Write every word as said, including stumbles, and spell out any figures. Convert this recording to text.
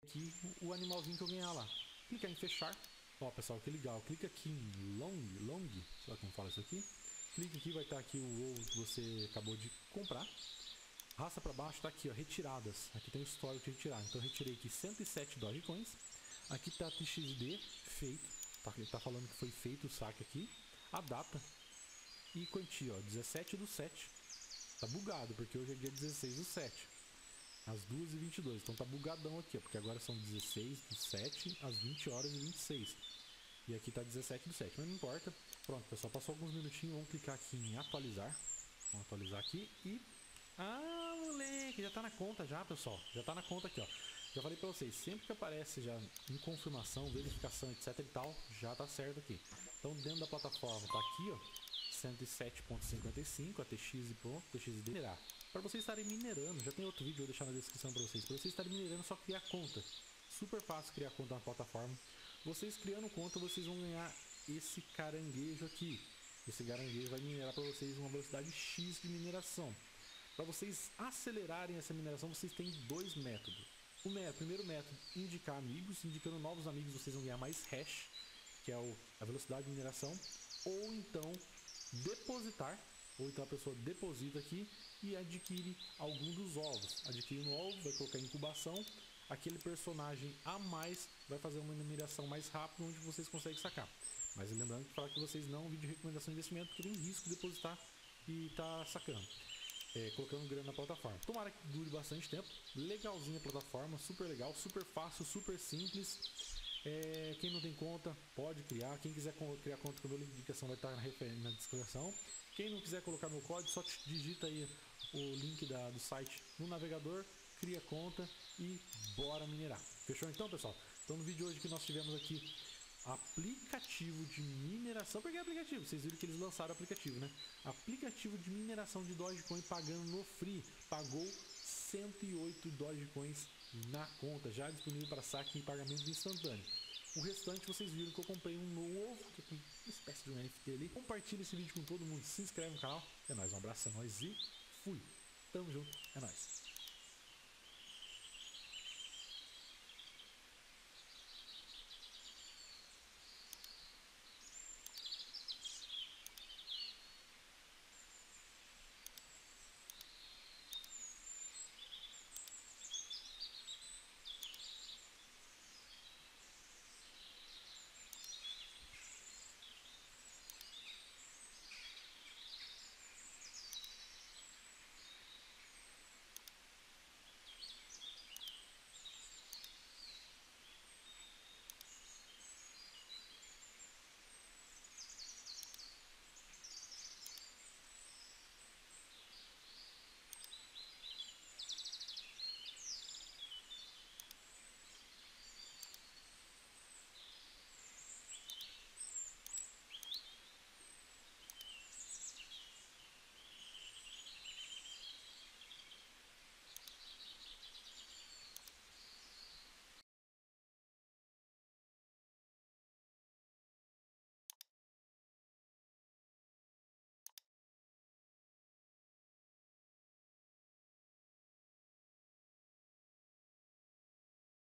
aqui o animalzinho que eu ganhar lá. Clicar em fechar. Ó, pessoal, que legal. Clica aqui em long, long, sei lá como fala isso aqui. Clica aqui, vai estar aqui o ovo que você acabou de comprar. Arrasta para baixo, tá aqui, ó, retiradas. Aqui tem o histórico de retirar. Então eu retirei aqui cento e sete Dogecoins. Aqui tá T X D feito. Tá, ele tá falando que foi feito o saque aqui. A data e quantia, ó, dezessete do sete. Tá bugado, porque hoje é dia dezesseis do sete. Às duas e vinte e dois. Então tá bugadão aqui, ó, porque agora são dezesseis do sete às vinte horas e vinte e seis. E aqui tá dezessete do sete, mas não importa. Pronto, pessoal, passou alguns minutinhos. Vamos clicar aqui em atualizar. Vamos atualizar aqui e... Ah, moleque, já tá na conta já, pessoal. Já tá na conta aqui, ó. Já falei pra vocês, sempre que aparece já em confirmação, verificação, etc e tal, já tá certo aqui. Então dentro da plataforma tá aqui, ó, cento e sete ponto cinquenta e cinco, a T X e pronto, T X D minerar. Para vocês estarem minerando, já tem outro vídeo, eu vou deixar na descrição para vocês. Para vocês estarem minerando, é só criar conta. Super fácil criar conta na plataforma. Vocês criando conta, vocês vão ganhar esse caranguejo aqui. Esse caranguejo vai minerar para vocês uma velocidade X de mineração. Para vocês acelerarem essa mineração, vocês têm dois métodos. O método, primeiro método, indicar amigos. Indicando novos amigos, vocês vão ganhar mais hash, que é o, a velocidade de mineração. Ou então, depositar. Ou então a pessoa deposita aqui e adquire algum dos ovos. Adquire um ovo, vai colocar em incubação. Aquele personagem a mais vai fazer uma mineração mais rápida, onde vocês conseguem sacar. Mas lembrando que falar que vocês não vídeo de recomendação de investimento, porque tem risco de depositar e tá sacando. É, colocando grana na plataforma. Tomara que dure bastante tempo. Legalzinha a plataforma, super legal, super fácil, super simples. É, quem não tem conta pode criar. Quem quiser criar conta com o meu link de indicação vai estar na, na descrição. Quem não quiser colocar meu código, só digita aí o link da, do site no navegador, cria conta e bora minerar. Fechou então, pessoal? Então no vídeo de hoje que nós tivemos aqui aplicativo de mineração. Por que aplicativo? Vocês viram que eles lançaram o aplicativo, né? Aplicativo de mineração de Dogecoin pagando no free. Pagou cento e oito Dogecoins na conta, já disponível para saque e pagamento instantâneo. O restante vocês viram que eu comprei um novo, que é uma espécie de um N F T ali. Compartilha esse vídeo com todo mundo, se inscreve no canal. É nóis, um abraço, é nóis e fui. Tamo junto, é nóis.